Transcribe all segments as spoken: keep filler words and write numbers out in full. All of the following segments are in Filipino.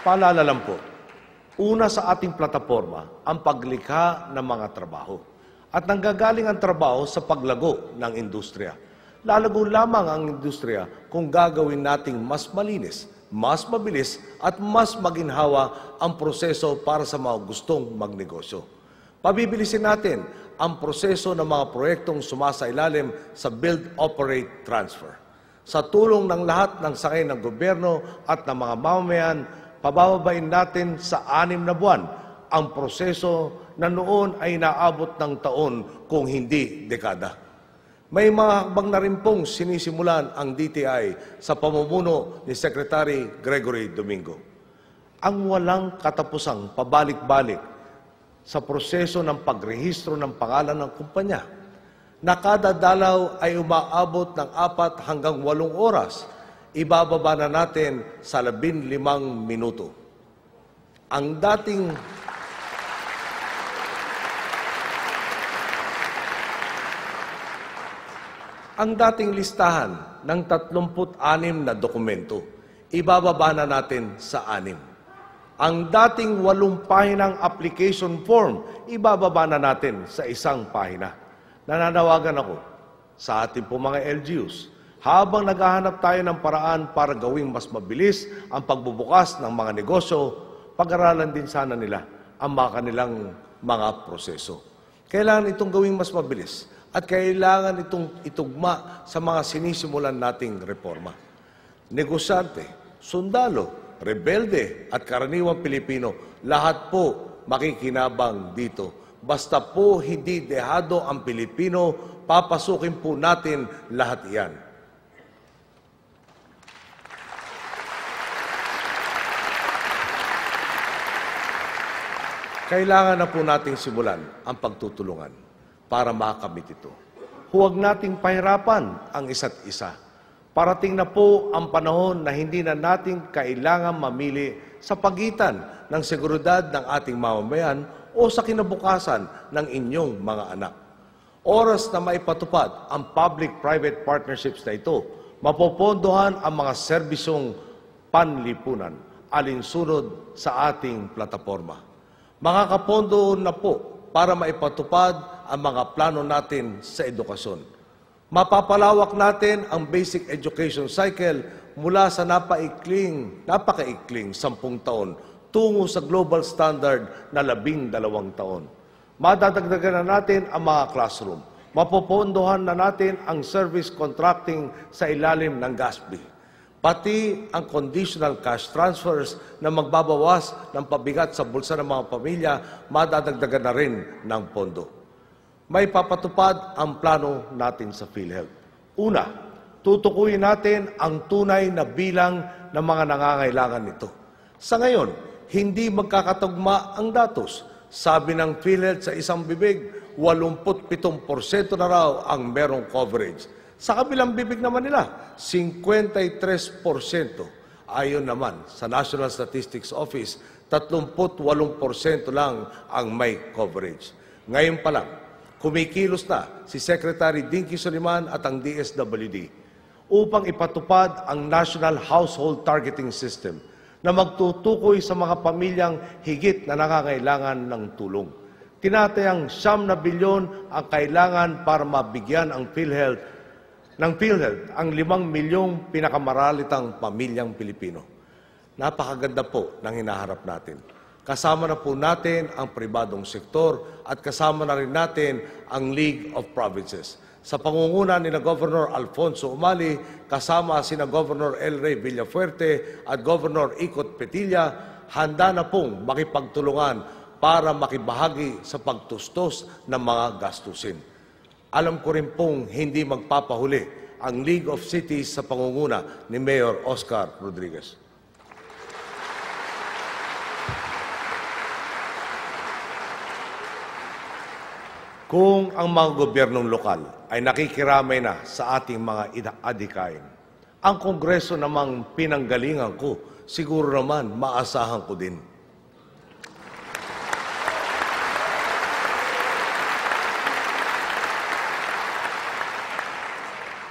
Paalala lang po, una sa ating plataforma ang paglikha ng mga trabaho. At nanggagaling ang trabaho sa paglago ng industriya. Lalago lamang ang industriya kung gagawin nating mas malinis, mas mabilis at mas maginhawa ang proseso para sa mga gustong magnegosyo. Pabibilisin natin ang proseso ng mga proyektong sumasailalim sa Build, Operate, Transfer. Sa tulong ng lahat ng sakay ng gobyerno at ng mga mamamayan, pabababain natin sa anim na buwan ang proseso na noon ay naabot ng taon kung hindi dekada. May mga hakbang na rin pong sinisimulan ang D T I sa pamumuno ni Secretary Gregory Domingo. Ang walang katapusang pabalik-balik sa proseso ng pagrehistro ng pangalan ng kumpanya, na kada dalaw ay umaabot ng apat hanggang walong oras, ibababa na natin sa labing limang minuto. Ang dating Ang dating listahan ng tatlumput anim na dokumento, ibababa na natin sa anim. Ang dating walong pahinang application form, ibababa na natin sa isang pahina. Nananawagan ako sa ating po mga L G Us, habang naghahanap tayo ng paraan para gawing mas mabilis ang pagbubukas ng mga negosyo, pag-aralan din sana nila ang mga kanilang mga proseso. Kailangan itong gawing mas mabilis at kailangan itong itugma sa mga sinisimulan nating reforma. Negosyante, sundalo, rebelde at karaniwang Pilipino, lahat po makikinabang dito. Basta po hindi dehado ang Pilipino, papasukin po natin lahat iyan. Kailangan na po nating simulan ang pagtutulungan para makamit ito. Huwag nating pahirapan ang isa't isa. Parating na po ang panahon na hindi na natin kailangan mamili sa pagitan ng seguridad ng ating mamamayan o sa kinabukasan ng inyong mga anak. Oras na maipatupad ang public-private partnerships na ito, mapopondohan ang mga serbisyong panlipunan alinsunod sa ating plataforma. Makakapondo na po para maipatupad ang mga plano natin sa edukasyon. Mapapalawak natin ang basic education cycle mula sa napaikling, napakaikling sampung taon tungo sa global standard na labing dalawang taon. Madadagdagan na natin ang mga classroom. Mapopondohan na natin ang service contracting sa ilalim ng G A S B. Pati ang conditional cash transfers na magbabawas ng pabigat sa bulsa ng mga pamilya, madadagdagan na rin ng pondo. May papatupad ang plano natin sa PhilHealth. Una, tutukuyin natin ang tunay na bilang ng mga nangangailangan nito. Sa ngayon, hindi magkakatugma ang datos. Sabi ng PhilHealth sa isang bibig, eighty-seven percent na raw ang merong coverage. Sa kabilang bibig naman nila, fifty-three percent. Ayon naman sa National Statistics Office, thirty-eight percent lang ang may coverage. Ngayon pa lang, kumikilos na si Secretary Dinky Soliman at ang D S W D upang ipatupad ang National Household Targeting System na magtutukoy sa mga pamilyang higit na nangangailangan ng tulong. Tinatayang siyam na bilyon ang kailangan para mabigyan ang PhilHealth ng PhilHealth ang limang milyong pinakamaralitang pamilyang Pilipino. Napakaganda po ng hinaharap natin. Kasama na po natin ang pribadong sektor at kasama na rin natin ang League of Provinces. Sa pangunguna ni na Governor Alfonso Umali, kasama si na Governor El Rey Villafuerte at Governor Ikot Petilla, handa na pong makipagtulungan para makibahagi sa pagtustos ng mga gastusin. Alam ko rin pong hindi magpapahuli ang League of Cities sa pangunguna ni Mayor Oscar Rodriguez. Kung ang mga gobyernong lokal ay nakikiramay na sa ating mga adhikain, ang Kongreso namang pinanggalingan ko, siguro naman maasahan ko din.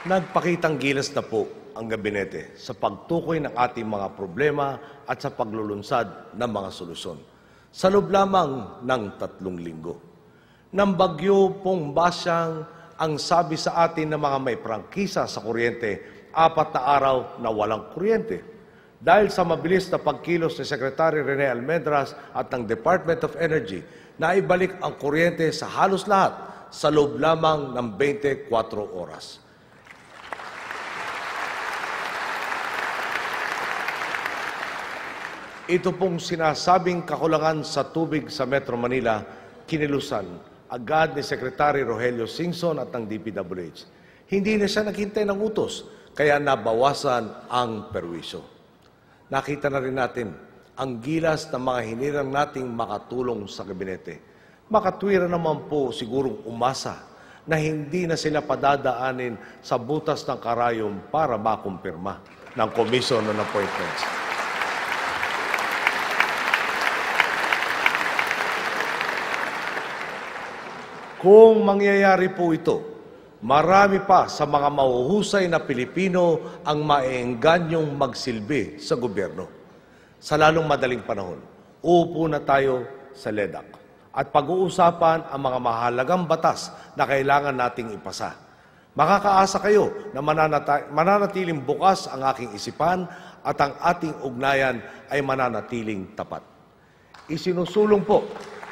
Nagpakitang gilas na po ang gabinete sa pagtukoy ng ating mga problema at sa paglulunsad ng mga solusyon. Sa loob lamang ng tatlong linggo. Nang bagyo pong Basyang, ang sabi sa atin ng mga may prangkisa sa kuryente, apat na araw na walang kuryente. Dahil sa mabilis na pagkilos ni Secretary Rene Almendras at ng Department of Energy, naibalik ang kuryente sa halos lahat sa loob lamang ng twenty-four oras. Ito pong sinasabing kakulangan sa tubig sa Metro Manila, kinilusan agad ni Secretary Rogelio Singson at ng D P W H. Hindi na siya naghintay ng utos, kaya nabawasan ang perwisyo. Nakita na rin natin ang gilas ng mga hinirang nating makatulong sa gabinete. Makatwira naman po sigurong umasa na hindi na sila padadaanin sa butas ng karayom para makumpirma ng Commission on Appointments. Kung mangyayari po ito, marami pa sa mga mahuhusay na Pilipino ang maeenganyong magsilbi sa gobyerno. Sa lalong madaling panahon, uupo na tayo sa L E D A C at pag-uusapan ang mga mahalagang batas na kailangan nating ipasa. Makakaasa kayo na mananata- mananatiling bukas ang aking isipan at ang ating ugnayan ay mananatiling tapat. Isinusulong po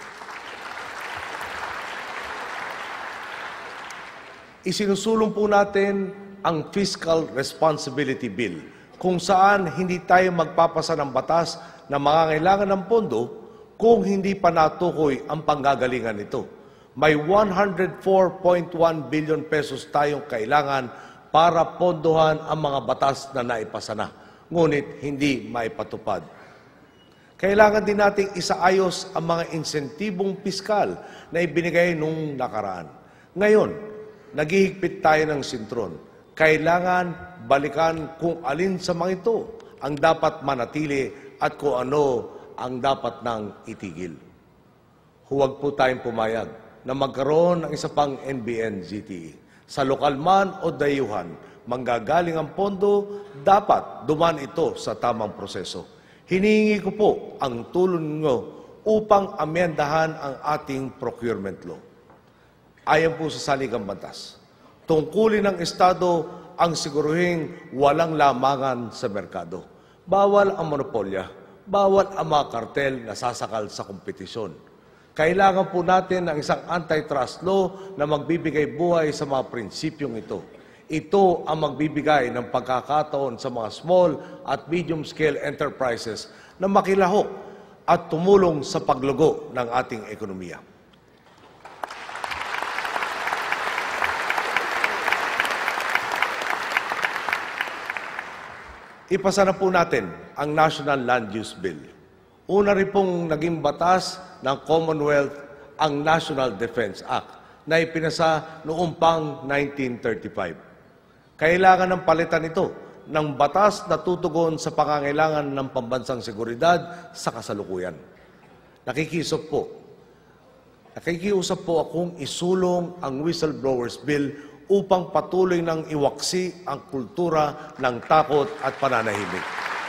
Isinusulong po natin ang Fiscal Responsibility Bill, kung saan hindi tayo magpapasa ng batas na mangangailangan ng pondo kung hindi pa natukoy ang panggagalingan nito. May one hundred four point one billion pesos tayong kailangan para pondohan ang mga batas na naipasa na, ngunit hindi maipatupad. Kailangan din nating isaayos ang mga insentibong piskal na ibinigay nung nakaraan. Ngayon, naghihigpit tayo ng sintron. Kailangan balikan kung alin sa mga ito ang dapat manatili at kung ano ang dapat nang itigil. Huwag po tayong pumayag na magkaroon ng isa pang N B N Z T E. Sa lokal man o dayuhan, manggagaling ang pondo, dapat duman ito sa tamang proseso. Hinihingi ko po ang tulong nyo upang amyendahan ang ating procurement law. Ayon po sa saligang batas, tungkulin ng Estado ang siguruhing walang lamangan sa merkado. Bawal ang monopolya, bawal ang mga kartel na sasakal sa kompetisyon. Kailangan po natin ng isang antitrust law na magbibigay buhay sa mga prinsipyong ito. Ito ang magbibigay ng pagkakataon sa mga small at medium-scale enterprises na makilahok at tumulong sa paglugo ng ating ekonomiya. Ipasa na po natin ang National Land Use Bill. Una rin pong naging batas ng Commonwealth ang National Defense Act na ipinasa noong pang nineteen thirty-five. Kailangan ng palitan ito ng batas na tutugon sa pangangailangan ng pambansang seguridad sa kasalukuyan. Nakikiusap po. Nakikiusap po akong isulong ang Whistleblowers Bill upang patuloy ng iwaksi ang kultura ng takot at pananahimik.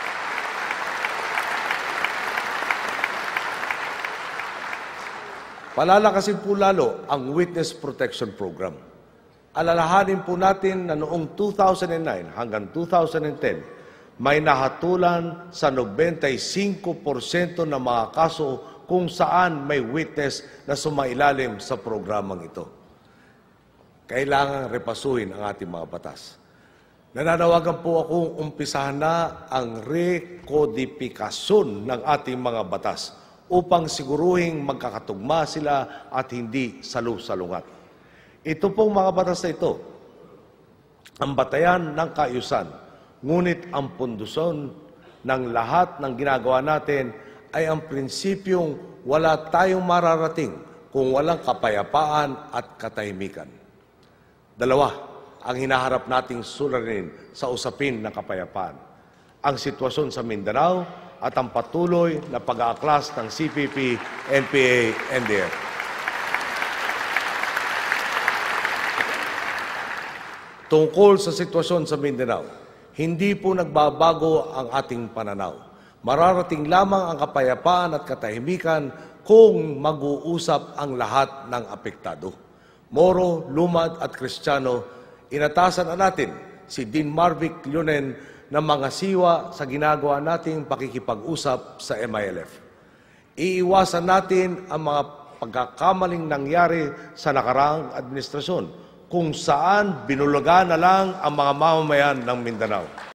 Palalakasin po lalo ang Witness Protection Program. Alalahanin po natin na noong two thousand nine hanggang two thousand ten, may nahatulan sa ninety-five percent ng mga kaso kung saan may witness na sumailalim sa programang ito. Kailangan repasuhin ang ating mga batas. Nananawagan po akong umpisahan na ang rekodifikasyon ng ating mga batas upang siguruhing magkakatugma sila at hindi salu-salungat. Ito pong mga batas na ito, ang batayan ng kaayusan, ngunit ang pundusyon ng lahat ng ginagawa natin ay ang prinsipyong wala tayong mararating kung walang kapayapaan at katahimikan. Dalawa ang hinaharap nating suliranin sa usapin ng kapayapaan. Ang sitwasyon sa Mindanao at ang patuloy na pag-aaklas ng C P P, N P A, N D F. tungkol sa sitwasyon sa Mindanao, hindi po nagbabago ang ating pananaw. Mararating lamang ang kapayapaan at katahimikan kung mag-uusap ang lahat ng apektado. Moro, Lumad at Kristiyano, inatasan na natin si Dean Marvic Leonen ng mga siwa sa ginagawa nating pakikipag-usap sa M I L F. Iiwasan natin ang mga pagkakamaling nangyari sa nakaraang administrasyon kung saan binulagan na lang ang mga mamamayan ng Mindanao.